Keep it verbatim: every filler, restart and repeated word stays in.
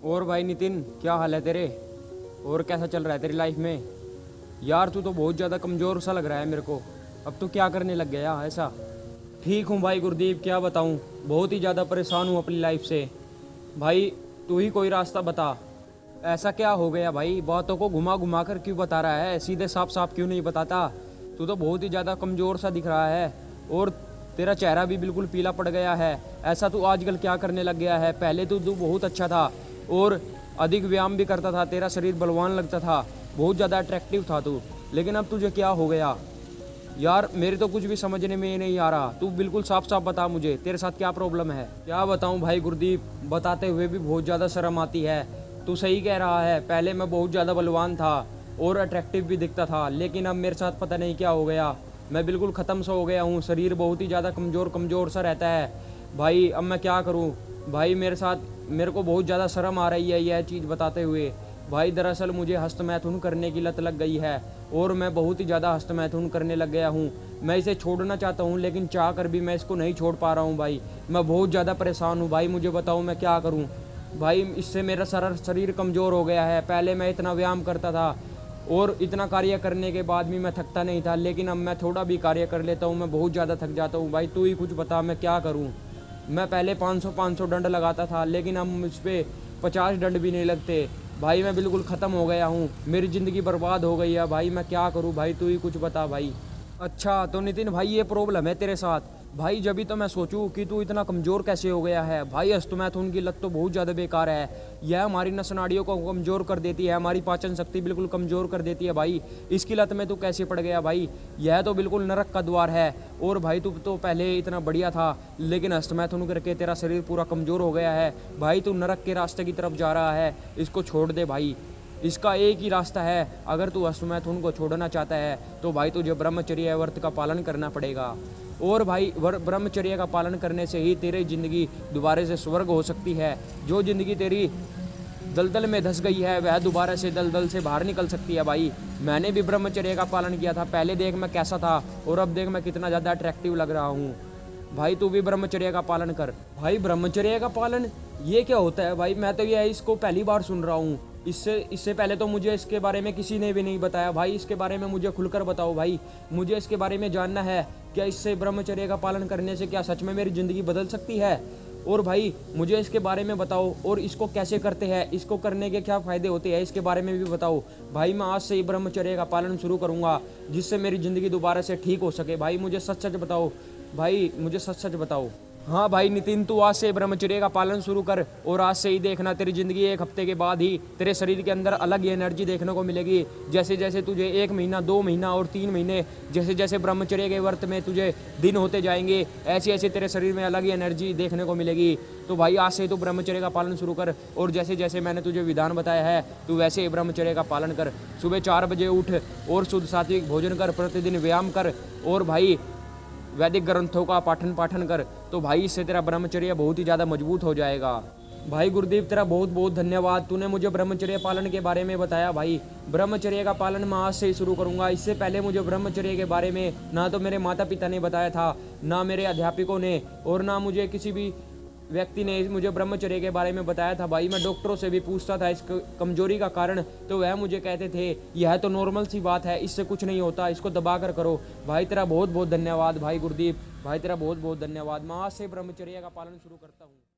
और भाई नितिन, क्या हाल है तेरे? और कैसा चल रहा है तेरी लाइफ में? यार तू तो बहुत ज़्यादा कमज़ोर सा लग रहा है मेरे को। अब तू क्या करने लग गया ऐसा? ठीक हूँ भाई गुरदीप, क्या बताऊँ, बहुत ही ज़्यादा परेशान हूँ अपनी लाइफ से। भाई तू ही कोई रास्ता बता। ऐसा क्या हो गया भाई? बातों को घुमा घुमा कर क्यों बता रहा है, सीधे साफ साफ क्यों नहीं बताता? तू तो बहुत ही ज़्यादा कमज़ोर सा दिख रहा है और तेरा चेहरा भी बिल्कुल पीला पड़ गया है। ऐसा तू आजकल क्या करने लग गया है? पहले तो तू बहुत अच्छा था और अधिक व्यायाम भी करता था, तेरा शरीर बलवान लगता था, बहुत ज़्यादा अट्रैक्टिव था तू। लेकिन अब तुझे क्या हो गया यार? मेरे तो कुछ भी समझने में नहीं आ रहा। तू बिल्कुल साफ साफ बता मुझे, तेरे साथ क्या प्रॉब्लम है? क्या बताऊं भाई गुरदीप, बताते हुए भी बहुत ज़्यादा शर्म आती है। तू सही कह रहा है, पहले मैं बहुत ज़्यादा बलवान था और अट्रैक्टिव भी दिखता था, लेकिन अब मेरे साथ पता नहीं क्या हो गया। मैं बिल्कुल ख़त्म सा हो गया हूँ, शरीर बहुत ही ज़्यादा कमज़ोर कमज़ोर सा रहता है। भाई अब मैं क्या करूँ भाई? मेरे साथ मेरे को बहुत ज़्यादा शर्म आ रही है यह चीज़ बताते हुए। भाई दरअसल मुझे हस्तमैथुन करने की लत लग गई है और मैं बहुत ही ज़्यादा हस्तमैथुन करने लग गया हूँ। मैं इसे छोड़ना चाहता हूँ, लेकिन चाह कर भी मैं इसको नहीं छोड़ पा रहा हूँ भाई। मैं बहुत ज़्यादा परेशान हूँ भाई, मुझे बताओ मैं क्या करूँ भाई? इससे मेरा सारा शरीर कमज़ोर हो गया है। पहले मैं इतना व्यायाम करता था और इतना कार्य करने के बाद भी मैं थकता नहीं था, लेकिन अब मैं थोड़ा भी कार्य कर लेता हूँ मैं बहुत ज़्यादा थक जाता हूँ। भाई तू ही कुछ बता, मैं क्या करूँ? मैं पहले पाँच सौ पाँच सौ डंड लगाता था, लेकिन अब मुझ पर पचास डंड भी नहीं लगते। भाई मैं बिल्कुल ख़त्म हो गया हूँ, मेरी ज़िंदगी बर्बाद हो गई है भाई। मैं क्या करूँ भाई, तू ही कुछ बता भाई। अच्छा तो नितिन भाई ये प्रॉब्लम है तेरे साथ? भाई जब भी तो मैं सोचूं कि तू इतना कमज़ोर कैसे हो गया है। भाई अस्तमैथुन की लत तो बहुत ज़्यादा बेकार है, यह हमारी नस नाड़ियों को कमज़ोर कर देती है, हमारी पाचन शक्ति बिल्कुल कमज़ोर कर देती है भाई। इसकी लत में तू कैसे पड़ गया भाई? यह तो बिल्कुल नरक का द्वार है। और भाई तू तो पहले इतना बढ़िया था, लेकिन अस्तमैथुन करके तेरा शरीर पूरा कमज़ोर हो गया है। भाई तू नरक के रास्ते की तरफ जा रहा है, इसको छोड़ दे भाई। इसका एक ही रास्ता है, अगर तू अस्तमैथुन को छोड़ना चाहता है तो भाई तुझे ब्रह्मचर्य व्रत का पालन करना पड़ेगा। और भाई ब्रह्मचर्य का पालन करने से ही तेरी ज़िंदगी दोबारा से स्वर्ग हो सकती है। जो ज़िंदगी तेरी दलदल में धंस गई है वह दोबारा से दलदल से बाहर निकल सकती है भाई। मैंने भी ब्रह्मचर्य का पालन किया था, पहले देख मैं कैसा था और अब देख मैं कितना ज़्यादा अट्रैक्टिव लग रहा हूँ। भाई तू भी ब्रह्मचर्य का पालन कर। भाई ब्रह्मचर्य का पालन ये क्या होता है भाई? मैं तो ये इसको पहली बार सुन रहा हूँ। इससे इससे पहले तो मुझे इसके बारे में किसी ने भी नहीं बताया भाई। इसके बारे में मुझे खुलकर बताओ भाई, मुझे इसके बारे में जानना है। क्या इससे ब्रह्मचर्य का पालन करने से क्या सच में मेरी ज़िंदगी बदल सकती है? और भाई मुझे इसके बारे में बताओ, और इसको कैसे करते हैं, इसको करने के क्या फ़ायदे होते हैं, इसके बारे में भी बताओ भाई। मैं आज से ही ब्रह्मचर्य का पालन शुरू करूँगा, जिससे मेरी ज़िंदगी दोबारा से ठीक हो सके। भाई मुझे सच सच बताओ भाई, मुझे सच सच बताओ। हाँ भाई नितिन, तू आज से ब्रह्मचर्य का पालन शुरू कर और आज से ही देखना तेरी ज़िंदगी एक हफ्ते के बाद ही तेरे शरीर के अंदर अलग ही एनर्जी देखने को मिलेगी। जैसे जैसे तुझे एक महीना, दो महीना और तीन महीने, जैसे जैसे ब्रह्मचर्य के व्रत में तुझे दिन होते जाएंगे, ऐसे ऐसे तेरे शरीर में अलग ही एनर्जी देखने को मिलेगी। तो भाई आज से तू ब्रह्मचर्य का पालन शुरू कर और जैसे जैसे मैंने तुझे विधान बताया है तू वैसे ही ब्रह्मचर्य का पालन कर। सुबह चार बजे उठ और शुद्ध सात्विक भोजन कर, प्रतिदिन व्यायाम कर और भाई वैदिक ग्रंथों का पाठन पाठन कर। तो भाई इससे तेरा ब्रह्मचर्य बहुत ही ज़्यादा मजबूत हो जाएगा। भाई गुरदीप तेरा बहुत बहुत धन्यवाद, तूने मुझे ब्रह्मचर्य पालन के बारे में बताया भाई। ब्रह्मचर्य का पालन मैं आज से ही शुरू करूंगा। इससे पहले मुझे ब्रह्मचर्य के बारे में ना तो मेरे माता पिता ने बताया था, ना मेरे अध्यापकों ने, और ना मुझे किसी भी व्यक्ति ने मुझे ब्रह्मचर्य के बारे में बताया था भाई। मैं डॉक्टरों से भी पूछता था इस कमजोरी का कारण, तो वह मुझे कहते थे यह तो नॉर्मल सी बात है, इससे कुछ नहीं होता, इसको दबा कर करो। भाई तेरा बहुत बहुत धन्यवाद भाई गुरदीप, भाई तेरा बहुत बहुत धन्यवाद। मैं आज से ब्रह्मचर्य का पालन शुरू करता हूँ।